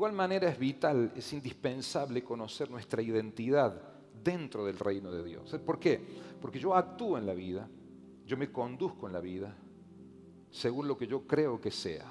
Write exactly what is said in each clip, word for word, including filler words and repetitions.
igual manera es vital, es indispensable conocer nuestra identidad dentro del reino de Dios. ¿Por qué? Porque yo actúo en la vida, yo me conduzco en la vida según lo que yo creo que sea.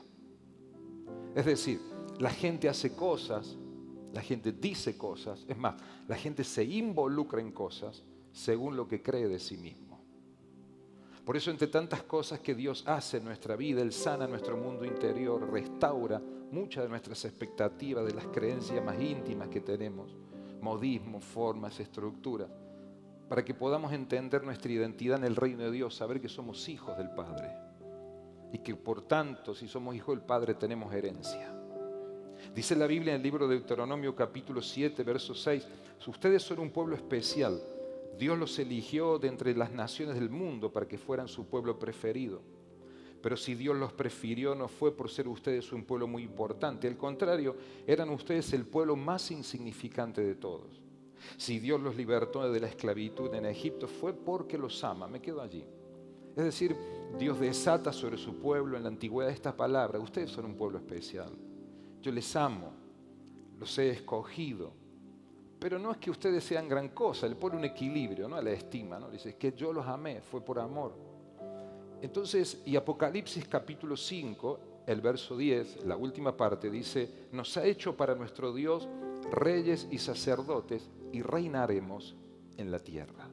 Es decir, la gente hace cosas, la gente dice cosas, es más, la gente se involucra en cosas según lo que cree de sí mismo. Por eso, entre tantas cosas que Dios hace en nuestra vida, Él sana nuestro mundo interior, restaura muchas de nuestras expectativas, de las creencias más íntimas que tenemos, modismos, formas, estructuras, para que podamos entender nuestra identidad en el reino de Dios, saber que somos hijos del Padre y que por tanto, si somos hijos del Padre, tenemos herencia. Dice la Biblia en el libro de Deuteronomio capítulo siete, verso seis, ustedes son un pueblo especial. Dios los eligió de entre las naciones del mundo para que fueran su pueblo preferido. Pero si Dios los prefirió, no fue por ser ustedes un pueblo muy importante. Al contrario, eran ustedes el pueblo más insignificante de todos. Si Dios los libertó de la esclavitud en Egipto, fue porque los ama. Me quedo allí. Es decir, Dios desata sobre su pueblo en la antigüedad esta palabra: ustedes son un pueblo especial. Yo les amo, los he escogido. Pero no es que ustedes sean gran cosa, le pone un equilibrio, ¿no? A la estima, ¿no? Dice, es que yo los amé, fue por amor. Entonces, y Apocalipsis capítulo cinco, el verso diez, la última parte, dice, nos ha hecho para nuestro Dios reyes y sacerdotes y reinaremos en la tierra.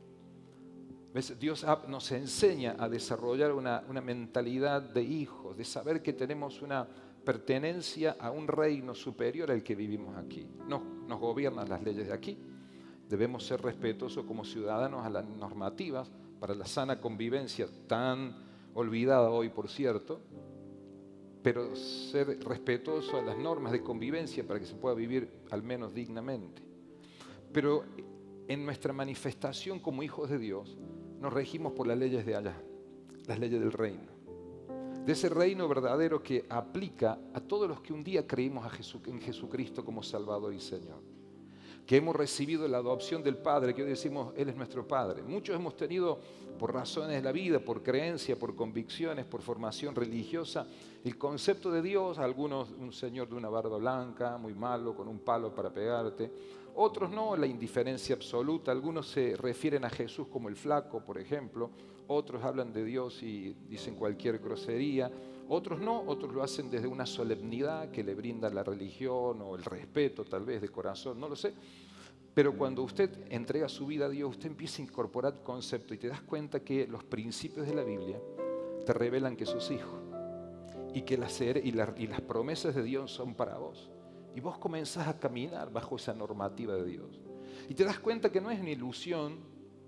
¿Ves? Dios nos enseña a desarrollar una, una mentalidad de hijos, de saber que tenemos una pertenencia a un reino superior al que vivimos aquí. Nos, nos gobiernan las leyes de aquí. Debemos ser respetuosos como ciudadanos a las normativas para la sana convivencia, tan olvidada hoy, por cierto, pero ser respetuosos a las normas de convivencia para que se pueda vivir al menos dignamente. Pero en nuestra manifestación como hijos de Dios, nos regimos por las leyes de allá, las leyes del reino. De ese reino verdadero que aplica a todos los que un día creímos a Jesu, en Jesucristo como Salvador y Señor. Que hemos recibido la adopción del Padre, que hoy decimos, Él es nuestro Padre. Muchos hemos tenido, por razones de la vida, por creencia, por convicciones, por formación religiosa, el concepto de Dios, algunos un señor de una barba blanca, muy malo, con un palo para pegarte. Otros no, la indiferencia absoluta. Algunos se refieren a Jesús como el flaco, por ejemplo. Otros hablan de Dios y dicen cualquier grosería. Otros no, otros lo hacen desde una solemnidad que le brinda la religión o el respeto tal vez de corazón, no lo sé. Pero cuando usted entrega su vida a Dios, usted empieza a incorporar conceptos y te das cuenta que los principios de la Biblia te revelan que sos hijo y que las, y las, y las promesas de Dios son para vos. Y vos comenzás a caminar bajo esa normativa de Dios. Y te das cuenta que no es una ilusión,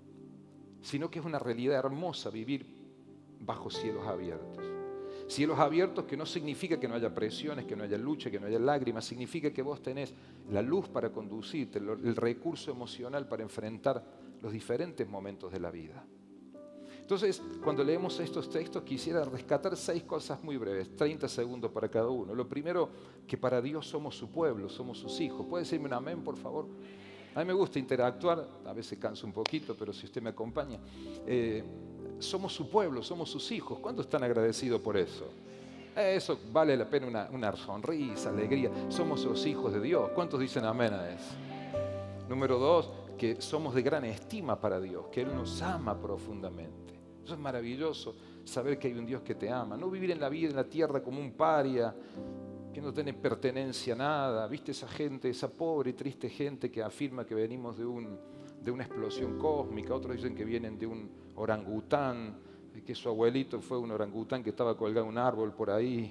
sino que es una realidad hermosa vivir bajo cielos abiertos. Cielos abiertos que no significa que no haya presiones, que no haya lucha, que no haya lágrimas. Significa que vos tenés la luz para conducirte, el recurso emocional para enfrentar los diferentes momentos de la vida. Entonces, cuando leemos estos textos, quisiera rescatar seis cosas muy breves, treinta segundos para cada uno. Lo primero, que para Dios somos su pueblo, somos sus hijos. ¿Puede decirme un amén, por favor? A mí me gusta interactuar, a veces canso un poquito, pero si usted me acompaña. Eh, somos su pueblo, somos sus hijos. ¿Cuántos están agradecidos por eso? Eso vale la pena una, una sonrisa, alegría. Somos los hijos de Dios. ¿Cuántos dicen amén a eso? Número dos, que somos de gran estima para Dios, que Él nos ama profundamente. Eso es maravilloso, saber que hay un Dios que te ama. No vivir en la vida, en la tierra, como un paria, que no tiene pertenencia a nada. ¿Viste esa gente, esa pobre y triste gente que afirma que venimos de, un, de una explosión cósmica? Otros dicen que vienen de un orangután, que su abuelito fue un orangután que estaba colgado en un árbol por ahí.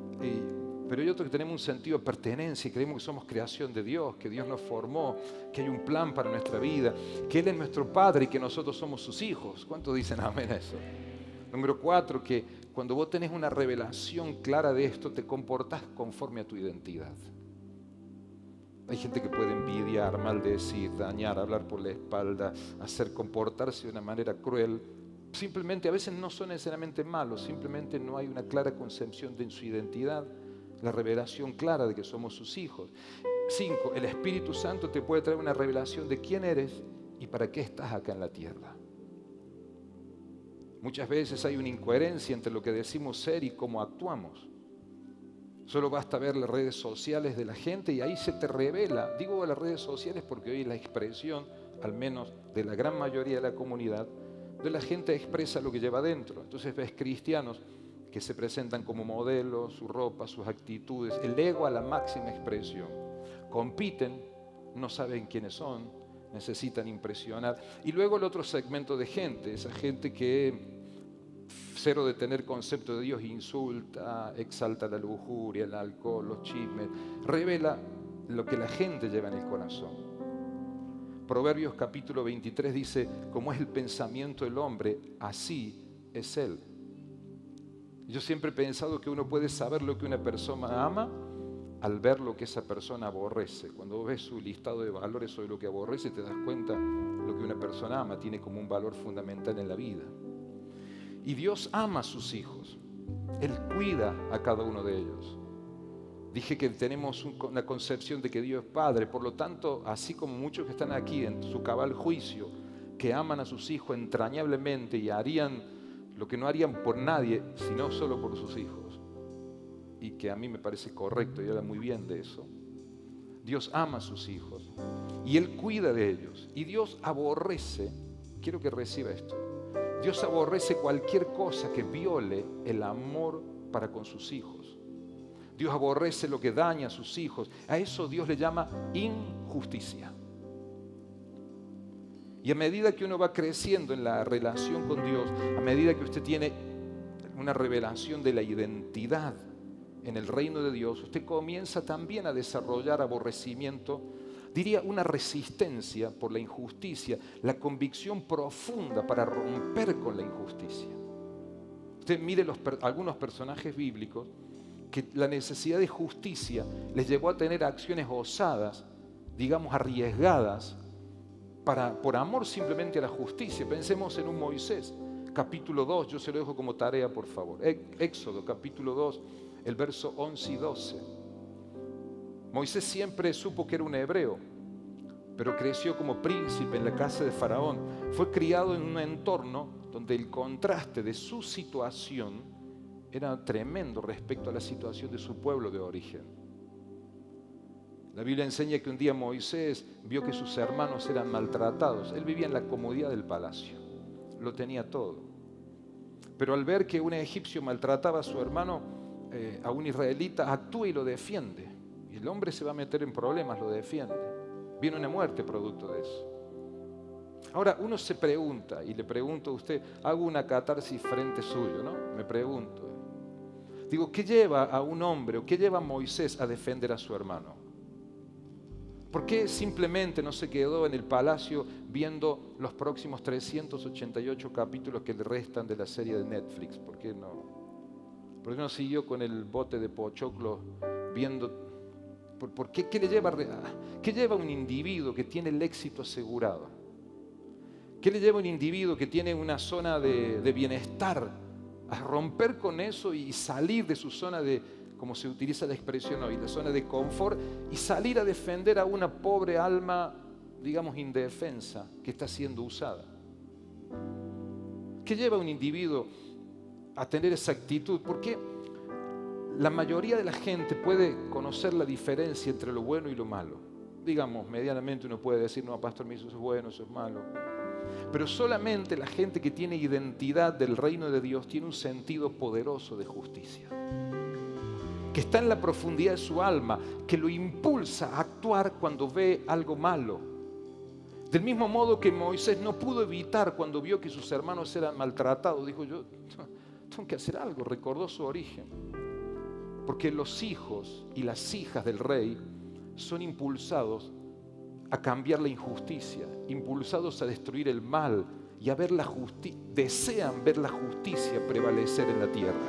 Y, pero hay otros que tenemos un sentido de pertenencia y creemos que somos creación de Dios, que Dios nos formó, que hay un plan para nuestra vida, que Él es nuestro Padre y que nosotros somos sus hijos. ¿Cuántos dicen amén a eso? Número cuatro, que cuando vos tenés una revelación clara de esto, te comportás conforme a tu identidad. Hay gente que puede envidiar, maldecir, dañar, hablar por la espalda, hacer comportarse de una manera cruel. Simplemente a veces no son necesariamente malos, simplemente no hay una clara concepción de su identidad, la revelación clara de que somos sus hijos. Cinco, el Espíritu Santo te puede traer una revelación de quién eres y para qué estás acá en la tierra. Muchas veces hay una incoherencia entre lo que decimos ser y cómo actuamos. Solo basta ver las redes sociales de la gente y ahí se te revela. Digo las redes sociales porque hoy es la expresión, al menos de la gran mayoría de la comunidad, de la gente expresa lo que lleva adentro. Entonces ves cristianos que se presentan como modelos, su ropa, sus actitudes, el ego a la máxima expresión. Compiten, no saben quiénes son, necesitan impresionar. Y luego el otro segmento de gente, esa gente que cero de tener concepto de Dios, insulta, exalta la lujuria, el alcohol, los chismes, revela lo que la gente lleva en el corazón. Proverbios capítulo veintitrés dice, como es el pensamiento del hombre, así es él. Yo siempre he pensado que uno puede saber lo que una persona ama al ver lo que esa persona aborrece. Cuando ves su listado de valores sobre lo que aborrece, te das cuenta lo que una persona ama tiene como un valor fundamental en la vida. Y Dios ama a sus hijos. Él cuida a cada uno de ellos. Dije que tenemos una concepción de que Dios es Padre. Por lo tanto, así como muchos que están aquí en su cabal juicio, que aman a sus hijos entrañablemente y harían lo que no harían por nadie, sino solo por sus hijos. Y que a mí me parece correcto y habla muy bien de eso. Dios ama a sus hijos y Él cuida de ellos. Y Dios aborrece, quiero que reciba esto, Dios aborrece cualquier cosa que viole el amor para con sus hijos. Dios aborrece lo que daña a sus hijos. A eso Dios le llama injusticia. Y a medida que uno va creciendo en la relación con Dios, a medida que usted tiene una revelación de la identidad en el reino de Dios, usted comienza también a desarrollar aborrecimiento, diría una resistencia por la injusticia, la convicción profunda para romper con la injusticia. Usted mire los, algunos personajes bíblicos que la necesidad de justicia les llevó a tener acciones osadas, digamos arriesgadas, para, por amor simplemente a la justicia. Pensemos en un Moisés, capítulo dos, yo se lo dejo como tarea por favor. Éxodo, capítulo dos, el verso once y doce. Moisés siempre supo que era un hebreo, pero creció como príncipe en la casa de Faraón. Fue criado en un entorno donde el contraste de su situación era tremendo respecto a la situación de su pueblo de origen. La Biblia enseña que un día Moisés vio que sus hermanos eran maltratados. Él vivía en la comodidad del palacio, lo tenía todo. Pero al ver que un egipcio maltrataba a su hermano, eh, a un israelita, actúa y lo defiende. Y el hombre se va a meter en problemas, lo defiende. Viene una muerte producto de eso. Ahora uno se pregunta, y le pregunto a usted, hago una catarsis frente suyo, ¿no? Me pregunto. Digo, ¿qué lleva a un hombre o qué lleva a Moisés a defender a su hermano? ¿Por qué simplemente no se quedó en el palacio viendo los próximos trescientos ochenta y ocho capítulos que le restan de la serie de Netflix? ¿Por qué no? ¿Por qué no siguió con el bote de pochoclo viendo? ¿Por, por qué, qué le lleva, qué lleva a un individuo que tiene el éxito asegurado? ¿Qué le lleva a un individuo que tiene una zona de, de bienestar a romper con eso y salir de su zona de, como se utiliza la expresión hoy, la zona de confort, y salir a defender a una pobre alma, digamos, indefensa, que está siendo usada? ¿Qué lleva a un individuo a tener esa actitud? Porque la mayoría de la gente puede conocer la diferencia entre lo bueno y lo malo. Digamos, medianamente uno puede decir, no, pastor, eso es bueno, eso es malo. Pero solamente la gente que tiene identidad del reino de Dios tiene un sentido poderoso de justicia, que está en la profundidad de su alma, que lo impulsa a actuar cuando ve algo malo. Del mismo modo que Moisés no pudo evitar cuando vio que sus hermanos eran maltratados, dijo, yo tengo que hacer algo, recordó su origen. Porque los hijos y las hijas del rey son impulsados a cambiar la injusticia, impulsados a destruir el mal y a ver la justicia, desean ver la justicia prevalecer en la tierra.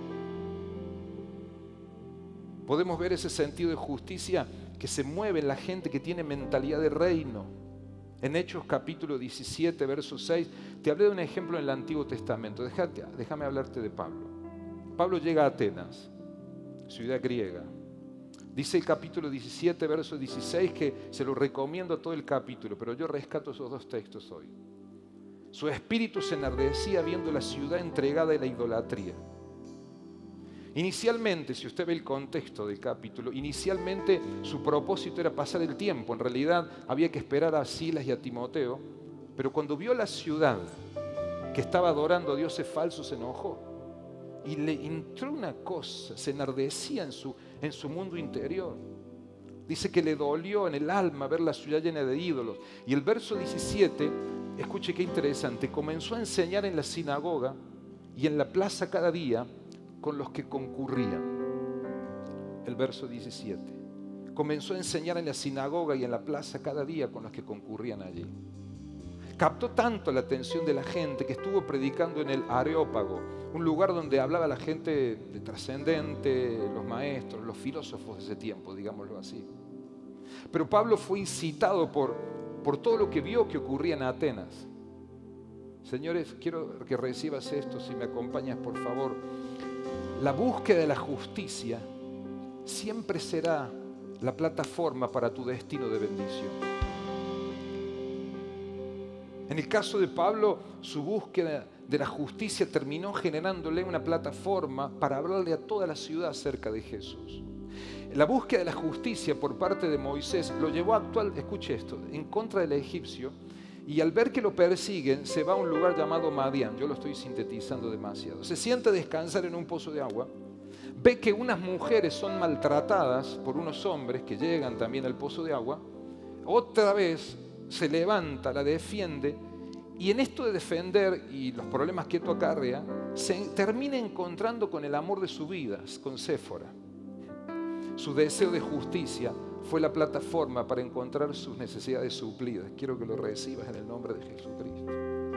Podemos ver ese sentido de justicia que se mueve en la gente que tiene mentalidad de reino. En Hechos capítulo diecisiete, verso seis, te hablé de un ejemplo en el Antiguo Testamento. Déjate, déjame hablarte de Pablo. Pablo llega a Atenas, ciudad griega. Dice el capítulo diecisiete, verso dieciséis, que se lo recomiendo a todo el capítulo, pero yo rescato esos dos textos hoy. Su espíritu se enardecía viendo la ciudad entregada a la idolatría. Inicialmente, si usted ve el contexto del capítulo, inicialmente su propósito era pasar el tiempo. En realidad había que esperar a Silas y a Timoteo, pero cuando vio la ciudad que estaba adorando a dioses falsos, se enojó. Y le entró una cosa, se enardecía en su, en su mundo interior. Dice que le dolió en el alma ver la ciudad llena de ídolos. Y el verso diecisiete, escuche qué interesante, comenzó a enseñar en la sinagoga y en la plaza cada día con los que concurrían. El verso diecisiete. Comenzó a enseñar en la sinagoga y en la plaza cada día con los que concurrían allí. Captó tanto la atención de la gente que estuvo predicando en el Areópago, un lugar donde hablaba la gente de trascendente, los maestros, los filósofos de ese tiempo, digámoslo así. Pero Pablo fue incitado por, por todo lo que vio que ocurría en Atenas. Señores, quiero que recibas esto, si me acompañas, por favor. La búsqueda de la justicia siempre será la plataforma para tu destino de bendición. En el caso de Pablo, su búsqueda de la justicia terminó generándole una plataforma para hablarle a toda la ciudad acerca de Jesús. La búsqueda de la justicia por parte de Moisés lo llevó a actuar, escuche esto, en contra del egipcio, y al ver que lo persiguen, se va a un lugar llamado Madián. Yo lo estoy sintetizando demasiado. Se sienta a descansar en un pozo de agua, ve que unas mujeres son maltratadas por unos hombres que llegan también al pozo de agua, otra vez se levanta, la defiende, y en esto de defender y los problemas que esto acarrea, se termina encontrando con el amor de su vida, con Séfora. Su deseo de justicia fue la plataforma para encontrar sus necesidades suplidas. Quiero que lo recibas en el nombre de Jesucristo.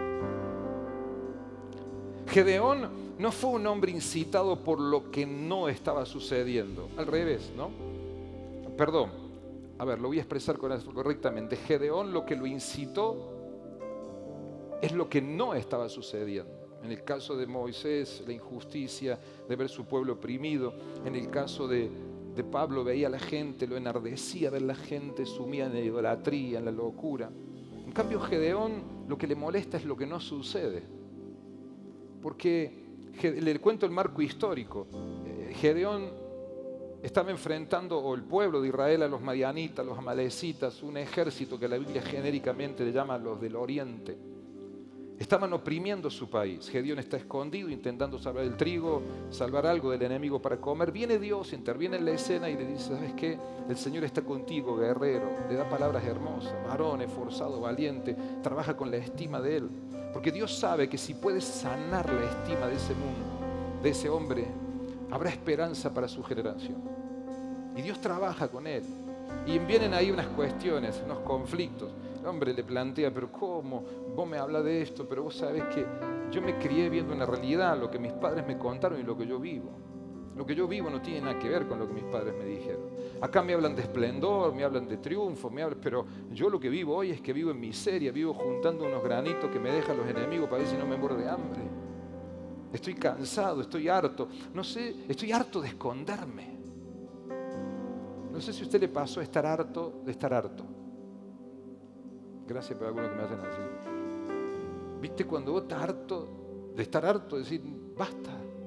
Gedeón no fue un hombre incitado por lo que no estaba sucediendo. Al revés, ¿no? Perdón. A ver, lo voy a expresar correctamente. Gedeón lo que lo incitó es lo que no estaba sucediendo. En el caso de Moisés, la injusticia de ver su pueblo oprimido. En el caso de, de Pablo, veía a la gente, lo enardecía ver la gente sumida en la idolatría, en la locura. En cambio, Gedeón lo que le molesta es lo que no sucede. Porque, le cuento el marco histórico, Gedeón estaba enfrentando, o el pueblo de Israel, a los madianitas, los amalecitas, un ejército que la Biblia genéricamente le llama los del oriente. Estaban oprimiendo su país. Gedeón está escondido intentando salvar el trigo, salvar algo del enemigo para comer. Viene Dios, interviene en la escena y le dice: ¿sabes qué? El Señor está contigo, guerrero. Le da palabras hermosas, varón, esforzado, valiente. Trabaja con la estima de él. Porque Dios sabe que si puedes sanar la estima de ese mundo, de ese hombre, habrá esperanza para su generación. Y Dios trabaja con él. Y vienen ahí unas cuestiones, unos conflictos. El hombre le plantea: pero ¿cómo? Vos me hablas de esto, pero vos sabés que yo me crié viendo una realidad, lo que mis padres me contaron y lo que yo vivo. Lo que yo vivo no tiene nada que ver con lo que mis padres me dijeron. Acá me hablan de esplendor, me hablan de triunfo, me hablan, pero yo lo que vivo hoy es que vivo en miseria, vivo juntando unos granitos que me dejan los enemigos para ver si no me muero de hambre. Estoy cansado, estoy harto. No sé, estoy harto de esconderme. No sé si a usted le pasó estar harto de estar harto. Gracias por algunos que me hacen así. ¿Viste cuando vos estás harto de estar harto? Decir, basta.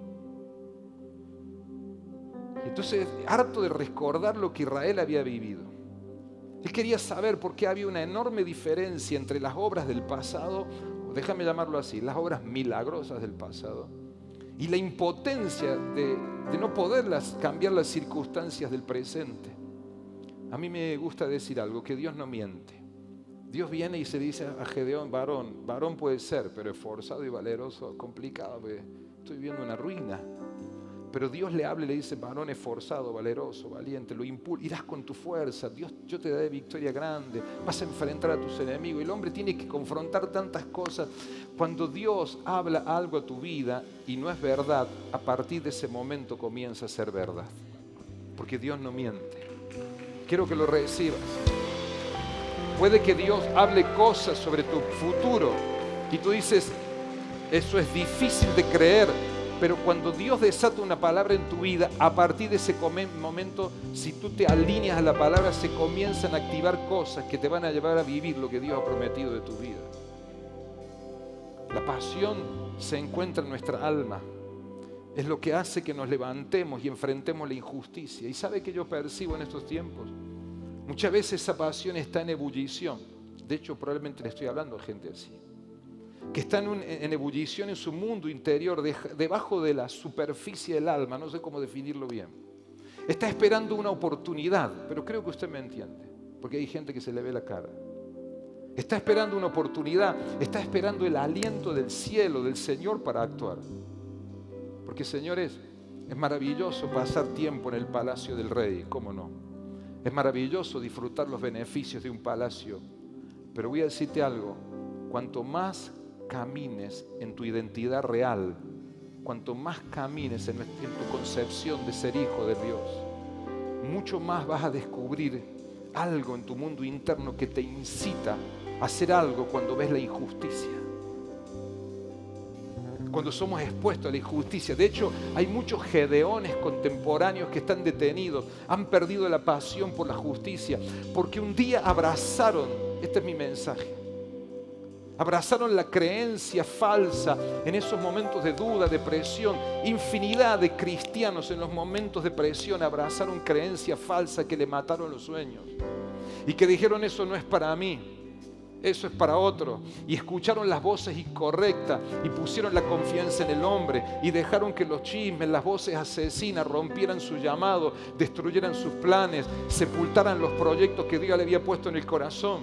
Entonces, harto de recordar lo que Israel había vivido. Él quería saber por qué había una enorme diferencia entre las obras del pasado, déjame llamarlo así, las obras milagrosas del pasado, y la impotencia de, de no poderlas cambiar las circunstancias del presente. A mí me gusta decir algo, que Dios no miente. Dios viene y se dice a Gedeón: varón, varón puede ser, pero esforzado y valeroso, complicado, porque estoy viendo una ruina. Pero Dios le habla y le dice: varón esforzado, valeroso, valiente, lo impulsa, irás con tu fuerza, Dios, yo te daré victoria grande, vas a enfrentar a tus enemigos. Y el hombre tiene que confrontar tantas cosas. Cuando Dios habla algo a tu vida y no es verdad, a partir de ese momento comienza a ser verdad. Porque Dios no miente. Quiero que lo recibas. Puede que Dios hable cosas sobre tu futuro y tú dices: eso es difícil de creer. Pero cuando Dios desata una palabra en tu vida, a partir de ese momento, si tú te alineas a la palabra, se comienzan a activar cosas que te van a llevar a vivir lo que Dios ha prometido de tu vida. La pasión se encuentra en nuestra alma. es lo que hace que nos levantemos y enfrentemos la injusticia. ¿Y sabe qué yo percibo en estos tiempos? Muchas veces esa pasión está en ebullición. De hecho, probablemente le estoy hablando a gente así, que está en, un, en ebullición en su mundo interior, de, debajo de la superficie del alma, no sé cómo definirlo bien. Está esperando una oportunidad, pero creo que usted me entiende, porque hay gente que se le ve la cara. Está esperando una oportunidad, está esperando el aliento del cielo, del Señor para actuar. Porque, señores, es maravilloso pasar tiempo en el palacio del rey, ¿cómo no? Es maravilloso disfrutar los beneficios de un palacio, pero voy a decirte algo, cuanto más camines en tu identidad real, cuanto más camines en, en tu concepción de ser hijo de Dios, mucho más vas a descubrir algo en tu mundo interno que te incita a hacer algo cuando ves la injusticia. Cuando somos expuestos a la injusticia. De hecho, hay muchos gedeones contemporáneos que están detenidos, han perdido la pasión por la justicia, porque un día abrazaron, este es mi mensaje, abrazaron la creencia falsa en esos momentos de duda, de presión. Infinidad de cristianos en los momentos de presión abrazaron creencia falsa que le mataron los sueños. Y que dijeron, eso no es para mí, eso es para otro. Y escucharon las voces incorrectas y pusieron la confianza en el hombre. Y dejaron que los chismes, las voces asesinas rompieran su llamado, destruyeran sus planes, sepultaran los proyectos que Dios le había puesto en el corazón.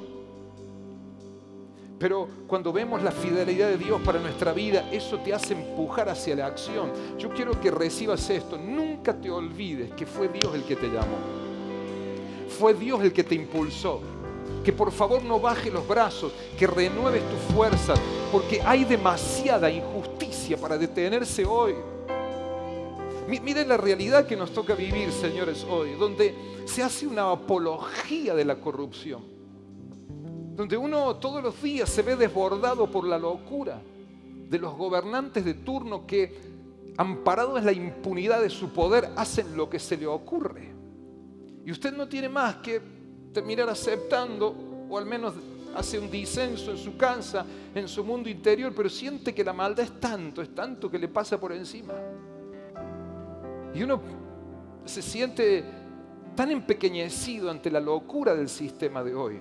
Pero cuando vemos la fidelidad de Dios para nuestra vida, eso te hace empujar hacia la acción. Yo quiero que recibas esto. Nunca te olvides que fue Dios el que te llamó. Fue Dios el que te impulsó. Que por favor no bajes los brazos, que renueves tus fuerzas, porque hay demasiada injusticia para detenerse hoy. Miren la realidad que nos toca vivir, señores, hoy, donde se hace una apología de la corrupción. Donde uno todos los días se ve desbordado por la locura de los gobernantes de turno que, amparados en la impunidad de su poder, hacen lo que se le ocurre. Y usted no tiene más que terminar aceptando, o al menos hace un disenso en su casa, en su mundo interior, pero siente que la maldad es tanto, es tanto que le pasa por encima. Y uno se siente tan empequeñecido ante la locura del sistema de hoy.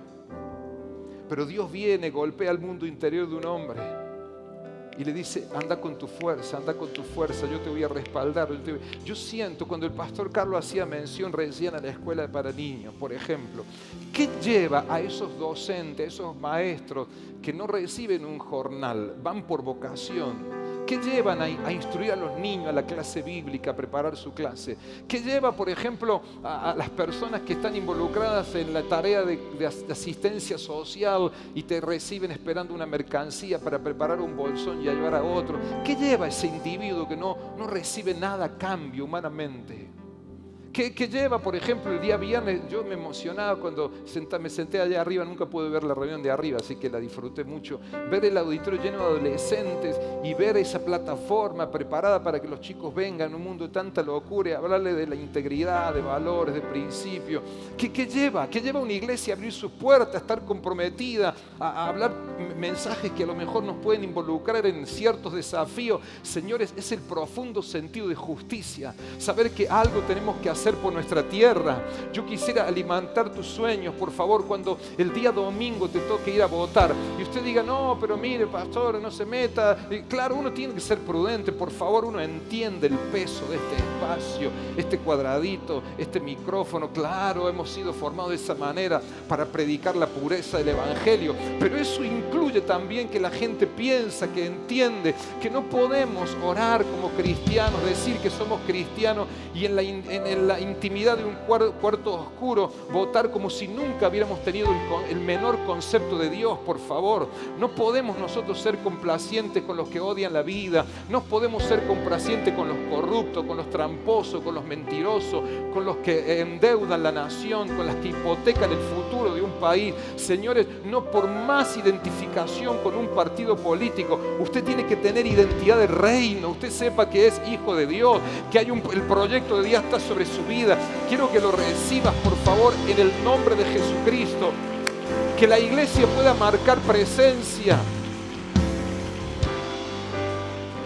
Pero Dios viene, golpea el mundo interior de un hombre y le dice, anda con tu fuerza, anda con tu fuerza, yo te voy a respaldar. Yo, te voy... yo siento cuando el pastor Carlos hacía mención recién a la escuela para niños, por ejemplo, ¿qué lleva a esos docentes, a esos maestros que no reciben un jornal, van por vocación? ¿Qué llevan a, a instruir a los niños a la clase bíblica, a preparar su clase? ¿Qué lleva, por ejemplo, a, a las personas que están involucradas en la tarea de, de, de asistencia social y te reciben esperando una mercancía para preparar un bolsón y ayudar a otro? ¿Qué lleva a ese individuo que no, no recibe nada a cambio humanamente? ¿Qué, ¿Qué lleva, por ejemplo, el día viernes? Yo me emocionaba cuando senta, me senté allá arriba, nunca pude ver la reunión de arriba, así que la disfruté mucho. Ver el auditorio lleno de adolescentes y ver esa plataforma preparada para que los chicos vengan en un mundo de tanta locura y hablarle de la integridad, de valores, de principios. ¿Qué, qué lleva? ¿Qué lleva a una iglesia a abrir sus puertas, a estar comprometida, a, a hablar mensajes que a lo mejor nos pueden involucrar en ciertos desafíos? Señores, es el profundo sentido de justicia, saber que algo tenemos que hacer por nuestra tierra. Yo quisiera alimentar tus sueños, por favor, cuando el día domingo te toque ir a votar y usted diga, no, pero mire, pastor, no se meta. Y claro, uno tiene que ser prudente, por favor, uno entiende el peso de este espacio, este cuadradito, este micrófono. Claro, hemos sido formados de esa manera para predicar la pureza del evangelio, pero eso incluye también que la gente piensa, que entiende que no podemos orar como cristianos, decir que somos cristianos y en la, en la intimidad de un cuarto oscuro votar como si nunca hubiéramos tenido el, el menor concepto de Dios. Por favor, no podemos nosotros ser complacientes con los que odian la vida, no podemos ser complacientes con los corruptos, con los tramposos, con los mentirosos, con los que endeudan la nación, con los que hipotecan el futuro de un país. Señores, no por más identificación con un partido político, usted tiene que tener identidad de reino. Usted sepa que es hijo de Dios, que hay un, el proyecto de Dios está sobre su vida. Quiero que lo recibas, por favor, en el nombre de Jesucristo. Que la iglesia pueda marcar presencia. Por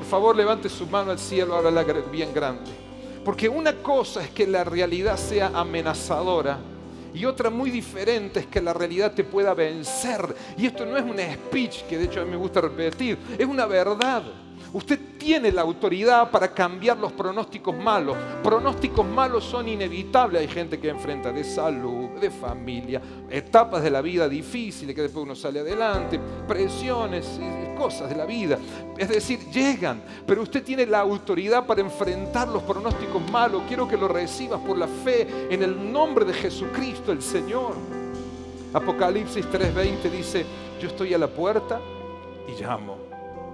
por favor levante su mano al cielo, háblala bien grande. Porque una cosa es que la realidad sea amenazadora y otra muy diferente es que la realidad te pueda vencer. Y esto no es un speech que de hecho a mí me gusta repetir, es una verdad. Usted tiene la autoridad para cambiar los pronósticos malos. Pronósticos malos son inevitables. Hay gente que enfrenta de salud, de familia, etapas de la vida difíciles que después uno sale adelante, presiones, cosas de la vida. Es decir, llegan, pero usted tiene la autoridad para enfrentar los pronósticos malos. Quiero que lo recibas por la fe en el nombre de Jesucristo el Señor. Apocalipsis tres veinte dice, yo estoy a la puerta y llamo.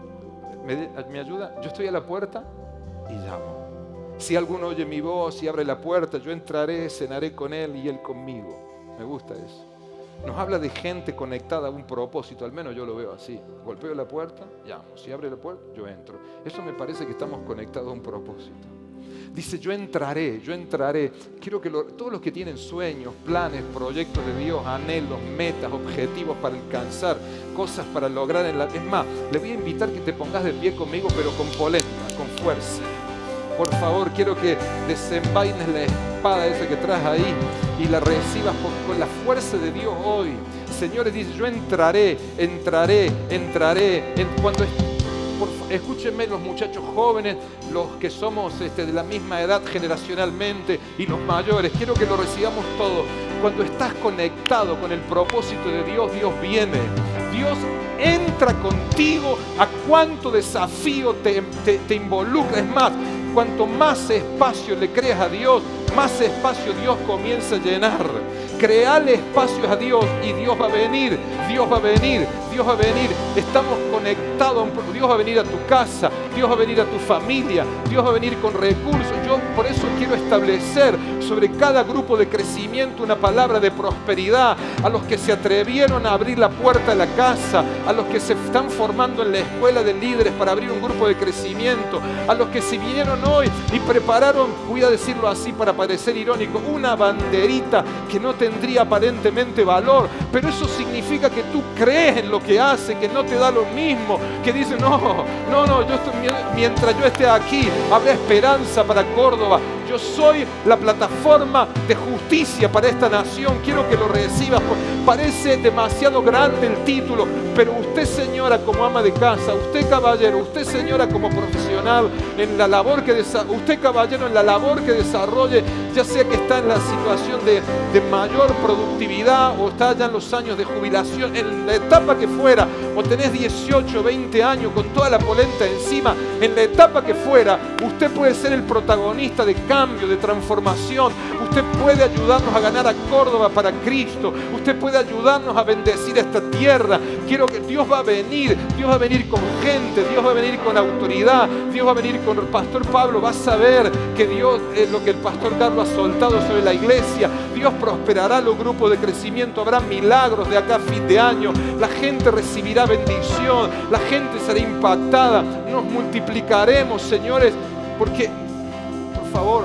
¿Me, ¿Me ayuda? Yo estoy a la puerta y llamo. Si alguno oye mi voz y abre la puerta, yo entraré, cenaré con él y él conmigo. Me gusta eso. Nos habla de gente conectada a un propósito, al menos yo lo veo así. Golpeo la puerta, llamo. Si abre la puerta, yo entro. Eso me parece que estamos conectados a un propósito. Dice, yo entraré, yo entraré. Quiero que lo, todos los que tienen sueños, planes, proyectos de Dios, anhelos, metas, objetivos para alcanzar, cosas para lograr en la... Es más, le voy a invitar que te pongas de pie conmigo, pero con polenta, con fuerza. Por favor, quiero que desenvaines la espada esa que traes ahí y la recibas por, con la fuerza de Dios hoy. Señores, dice, yo entraré, entraré, entraré. En, cuando Por, escúchenme los muchachos jóvenes, los que somos este, de la misma edad generacionalmente y los mayores, quiero que lo recibamos todos. Cuando estás conectado con el propósito de Dios, Dios viene. Dios entra contigo a cuánto desafío te, te, te involucra. Es más, cuanto más espacio le creas a Dios, más espacio Dios comienza a llenar. Creale espacios a Dios y Dios va a venir, Dios va a venir, Dios va a venir. Estamos conectados, Dios va a venir a tu casa, Dios va a venir a tu familia, Dios va a venir con recursos. Yo por eso quiero establecer sobre cada grupo de crecimiento una palabra de prosperidad. A los que se atrevieron a abrir la puerta de la casa, a los que se están formando en la escuela de líderes para abrir un grupo de crecimiento, a los que se vinieron hoy y prepararon, voy a decirlo así para parecer irónico, una banderita que no tendría aparentemente valor, pero eso significa que tú crees en lo que hace, que no te da lo mismo, que dice no, no, no, yo estoy, mientras yo esté aquí habrá esperanza para Córdoba. Yo soy la plataforma de justicia para esta nación. Quiero que lo recibas. Parece demasiado grande el título, pero usted, señora, como ama de casa, usted, caballero, usted, señora, como profesional en la labor que desa- usted, caballero, en la labor que desarrolle, ya sea que está en la situación de, de mayor productividad o está ya en los años de jubilación, en la etapa que fuera, o tenés dieciocho, veinte años con toda la polenta encima, en la etapa que fuera, usted puede ser el protagonista de cambio, de transformación. Usted puede ayudarnos a ganar a Córdoba para Cristo. Usted puede ayudarnos a bendecir esta tierra. Quiero que Dios va a venir, Dios va a venir con gente, Dios va a venir con autoridad, Dios va a venir con el pastor Pablo. Va a saber que Dios es lo que el pastor Carlos ha soltado sobre la iglesia. Dios prosperará los grupos de crecimiento, habrá milagros de acá a fin de año. La gente recibirá bendición, la gente será impactada. Nos multiplicaremos, señores, porque, por favor,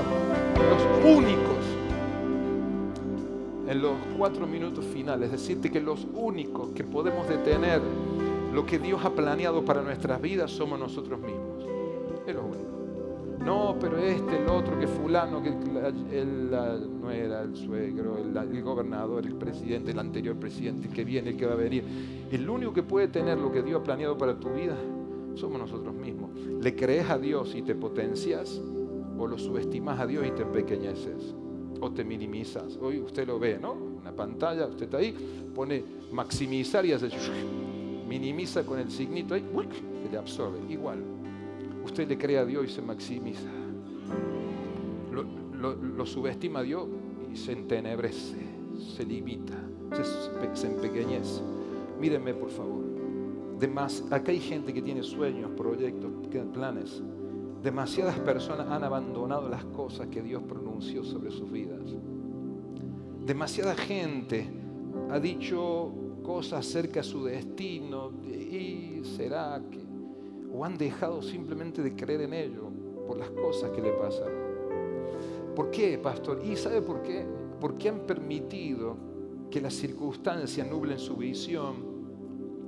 los únicos, en los cuatro minutos finales, decirte que los únicos que podemos detener lo que Dios ha planeado para nuestras vidas somos nosotros mismos. Es lo único. No, pero este, el otro, que fulano, que el, la nuera, el suegro, el, el gobernador, el presidente, el anterior presidente, el que viene, el que va a venir. El único que puede tener lo que Dios ha planeado para tu vida somos nosotros mismos. ¿Le crees a Dios y te potencias? ¿O lo subestimas a Dios y te empequeñeces? ¿O te minimizas? Hoy usted lo ve, ¿no? Una pantalla, usted está ahí, pone maximizar y hace minimiza con el signito ahí, que le absorbe. Igual, usted le cree a Dios y se maximiza. Lo, lo, lo subestima a Dios y se entenebrece, se limita, se, se empequeñece. Mírenme, por favor. Demas, acá hay gente que tiene sueños, proyectos, planes. Demasiadas personas han abandonado las cosas que Dios pronunció sobre sus vidas. Demasiada gente ha dicho cosas acerca de su destino y será que... o han dejado simplemente de creer en ello por las cosas que le pasaron. ¿Por qué, pastor? ¿Y sabe por qué? Porque han permitido que las circunstancias nublen su visión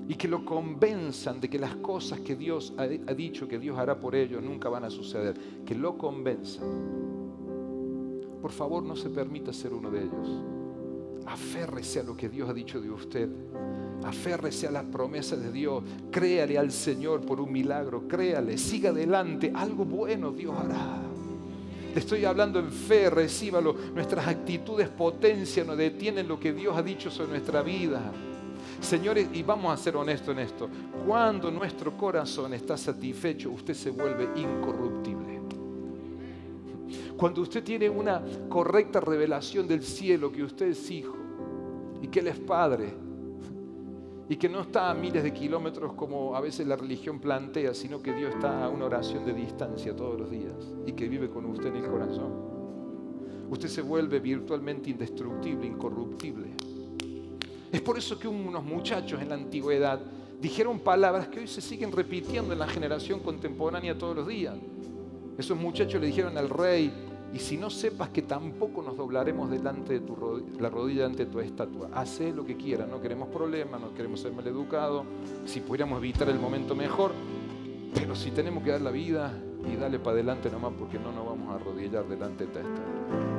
y que lo convenzan de que las cosas que Dios ha, ha dicho que Dios hará por ellos nunca van a suceder. Que lo convenzan. Por favor, no se permita ser uno de ellos. Aférrese a lo que Dios ha dicho de usted. Aférrese a las promesas de Dios. Créale al Señor por un milagro. Créale, siga adelante. Algo bueno Dios hará. Le estoy hablando en fe, recíbalo. Nuestras actitudes potencian o detienen lo que Dios ha dicho sobre nuestra vida. Señores, y vamos a ser honestos en esto. Cuando nuestro corazón está satisfecho, usted se vuelve incorruptible. Cuando usted tiene una correcta revelación del cielo, que usted es hijo y que Él es padre y que no está a miles de kilómetros como a veces la religión plantea, sino que Dios está a una oración de distancia todos los días y que vive con usted en el corazón, usted se vuelve virtualmente indestructible, incorruptible. Es por eso que unos muchachos en la antigüedad dijeron palabras que hoy se siguen repitiendo en la generación contemporánea todos los días. Esos muchachos le dijeron al rey: y si no sepas que tampoco nos doblaremos delante de tu rodilla, la rodilla ante tu estatua, haz lo que quieras, no queremos problemas, no queremos ser maleducados, si pudiéramos evitar el momento mejor, pero si tenemos que dar la vida y darle para adelante nomás, porque no nos vamos a arrodillar delante de esta estatua.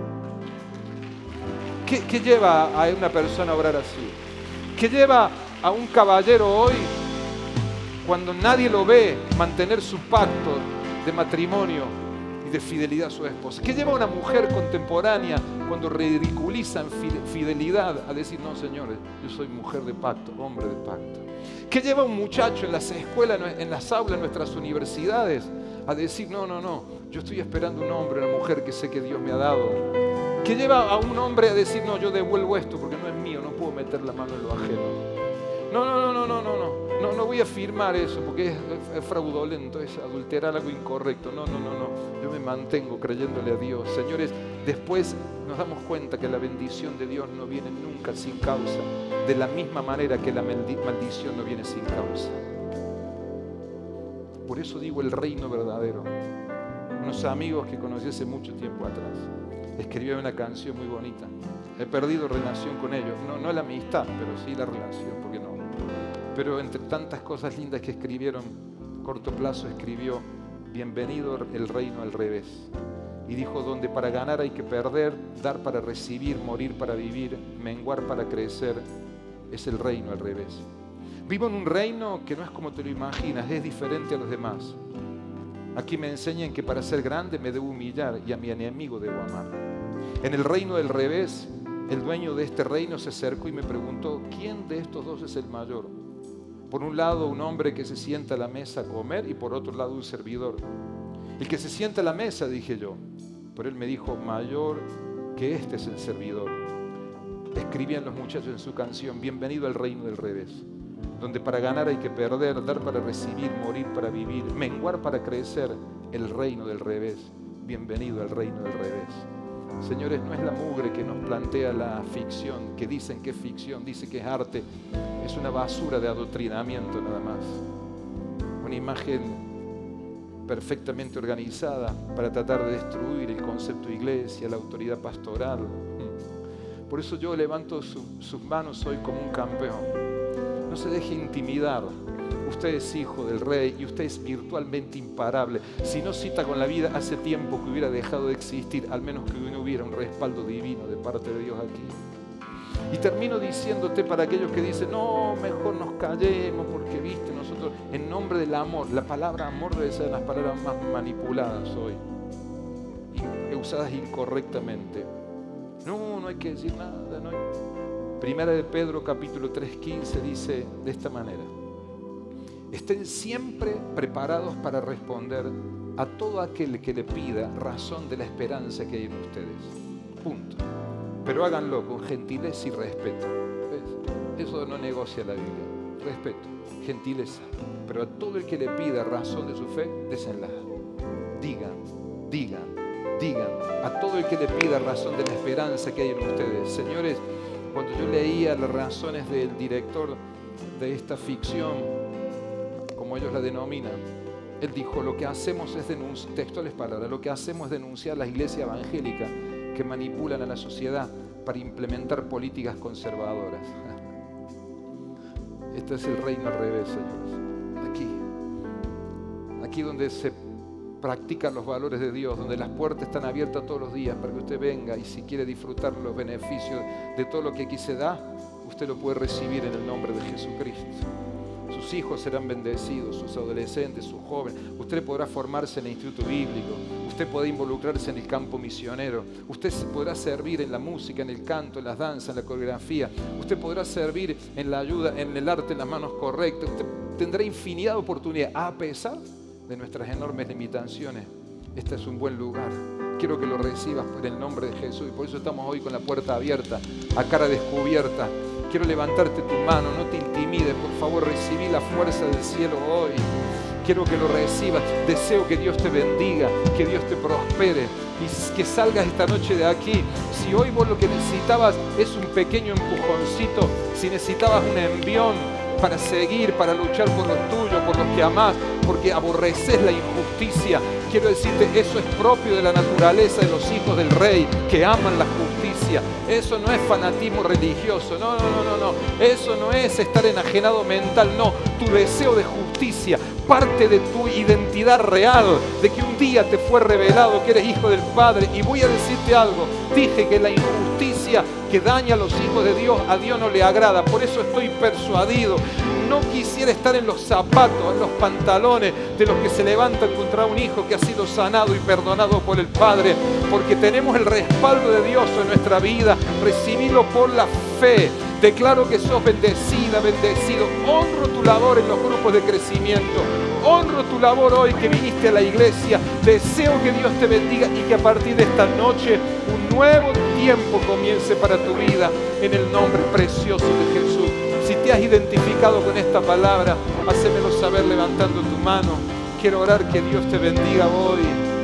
¿Qué, ¿Qué lleva a una persona a orar así? ¿Qué lleva a un caballero hoy, cuando nadie lo ve, mantener su pacto de matrimonio y de fidelidad a su esposa? ¿Qué lleva a una mujer contemporánea cuando ridiculizan fidelidad a decir: no, señores, yo soy mujer de pacto, hombre de pacto? ¿Qué lleva a un muchacho en las escuelas, en las aulas, en nuestras universidades a decir: no, no, no, yo estoy esperando un hombre, una mujer que sé que Dios me ha dado? ¿Qué lleva a un hombre a decir: no, yo devuelvo esto porque no es mío, no puedo meter la mano en lo ajeno? No, no, no, no, no, no, no. No, no voy a firmar eso porque es, es fraudulento, es adulterar algo incorrecto. No, no, no, no. Yo me mantengo creyéndole a Dios. Señores, después nos damos cuenta que la bendición de Dios no viene nunca sin causa, de la misma manera que la maldición no viene sin causa. Por eso digo el reino verdadero. Unos amigos que conocí hace mucho tiempo atrás escribieron una canción muy bonita. He perdido relación con ellos. No, no la amistad, pero sí la relación, porque no. Pero entre tantas cosas lindas que escribieron, corto plazo escribió: bienvenido el reino al revés. Y dijo: donde para ganar hay que perder, dar para recibir, morir para vivir, menguar para crecer, es el reino al revés. Vivo en un reino que no es como te lo imaginas, es diferente a los demás. Aquí me enseñan que para ser grande me debo humillar y a mi enemigo debo amar. En el reino del revés, el dueño de este reino se acercó y me preguntó: ¿quién de estos dos es el mayor? Por un lado, un hombre que se sienta a la mesa a comer, y por otro lado, un servidor. El que se sienta a la mesa, dije yo. Pero él me dijo: mayor que este es el servidor. Escribían los muchachos en su canción: bienvenido al reino del revés, donde para ganar hay que perder, dar para recibir, morir para vivir, menguar para crecer, el reino del revés. Bienvenido al reino del revés. Señores, no es la mugre que nos plantea la ficción, que dicen que es ficción, dice que es arte. Es una basura de adoctrinamiento nada más. Una imagen perfectamente organizada para tratar de destruir el concepto de iglesia, la autoridad pastoral. Por eso yo levanto su, sus manos hoy como un campeón. No se deje intimidar. Usted es hijo del rey y usted es virtualmente imparable. Si no cita con la vida, hace tiempo que hubiera dejado de existir, al menos que no hubiera un respaldo divino de parte de Dios aquí. Y termino diciéndote, para aquellos que dicen: no, mejor nos callemos porque, viste, nosotros, en nombre del amor, la palabra amor debe ser de las palabras más manipuladas hoy, y usadas incorrectamente. No, no hay que decir nada. No hay... Primera de Pedro, capítulo tres, quince, dice de esta manera: estén siempre preparados para responder a todo aquel que le pida razón de la esperanza que hay en ustedes. Punto. Pero háganlo con gentileza y respeto. ¿Ves? Eso no negocia la Biblia. Respeto, gentileza. Pero a todo el que le pida razón de su fe, désenla. Digan, digan, digan. A todo el que le pida razón de la esperanza que hay en ustedes. Señores, cuando yo leía las razones del director de esta ficción, como ellos la denominan, él dijo: lo que hacemos es denunciar, textuales palabras, lo que hacemos es denunciar las iglesias evangélicas que manipulan a la sociedad para implementar políticas conservadoras. Este es el reino al revés, señores. Aquí. Aquí donde se practican los valores de Dios, donde las puertas están abiertas todos los días para que usted venga y si quiere disfrutar los beneficios de todo lo que aquí se da, usted lo puede recibir en el nombre de Jesucristo. Sus hijos serán bendecidos, sus adolescentes, sus jóvenes. Usted podrá formarse en el instituto bíblico, usted podrá involucrarse en el campo misionero, usted podrá servir en la música, en el canto, en las danzas, en la coreografía, usted podrá servir en la ayuda, en el arte, en las manos correctas. Usted tendrá infinidad de oportunidades a pesar de nuestras enormes limitaciones. Este es un buen lugar. Quiero que lo recibas en el nombre de Jesús y por eso estamos hoy con la puerta abierta, a cara descubierta. Quiero levantarte tu mano, no te intimides, por favor, recibí la fuerza del cielo hoy. Quiero que lo recibas. Deseo que Dios te bendiga, que Dios te prospere y que salgas esta noche de aquí. Si hoy vos lo que necesitabas es un pequeño empujoncito, si necesitabas un envión para seguir, para luchar por los tuyos, por los que amás, porque aborreces la injusticia, quiero decirte, eso es propio de la naturaleza de los hijos del Rey, que aman la justicia. Eso no es fanatismo religioso, no, no, no, no, no. Eso no es estar enajenado mental, no. Tu deseo de justicia parte de tu identidad real, de que un día te fue revelado que eres hijo del Padre. Y voy a decirte algo, dije que la injusticia que daña a los hijos de Dios, a Dios no le agrada. Por eso estoy persuadido. No quisiera estar en los zapatos, en los pantalones de los que se levantan contra un hijo que ha sido sanado y perdonado por el Padre, porque tenemos el respaldo de Dios en nuestra vida. Recibilo por la fe. Declaro que sos bendecida, bendecido. Honro tu labor en los grupos de crecimiento. Honro tu labor hoy que viniste a la iglesia. Deseo que Dios te bendiga y que a partir de esta noche un nuevo tiempo comience para tu vida en el nombre precioso de Jesús. Si te has identificado con esta palabra, hacémelo saber levantando tu mano. Quiero orar que Dios te bendiga hoy.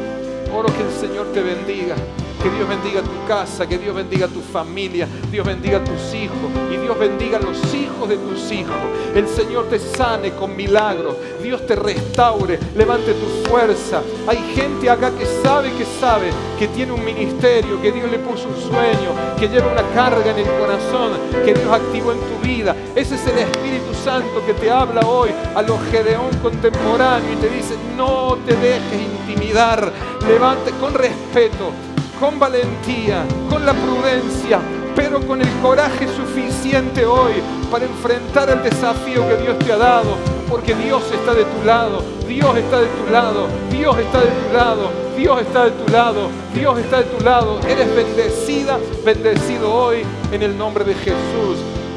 Oro que el Señor te bendiga. Que Dios bendiga tu casa, que Dios bendiga tu familia, Dios bendiga a tus hijos y Dios bendiga a los hijos de tus hijos. El Señor te sane con milagros, Dios te restaure, levante tu fuerza. Hay gente acá que sabe, que sabe, que tiene un ministerio, que Dios le puso un sueño, que lleva una carga en el corazón, que Dios activó en tu vida. Ese es el Espíritu Santo que te habla hoy a los Gedeón contemporáneos y te dice, no te dejes intimidar, levante con respeto, con valentía, con la prudencia, pero con el coraje suficiente hoy para enfrentar el desafío que Dios te ha dado, porque Dios está de tu lado, Dios está de tu lado, Dios está de tu lado, Dios está de tu lado, Dios está de tu lado. Eres bendecida, bendecido hoy en el nombre de Jesús.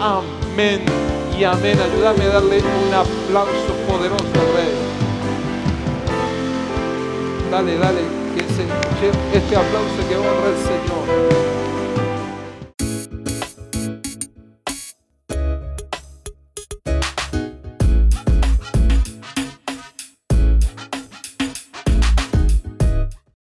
Amén y amén. Ayúdame a darle un aplauso poderoso al Rey. Dale, dale. Que se escuche este aplauso que honra al Señor.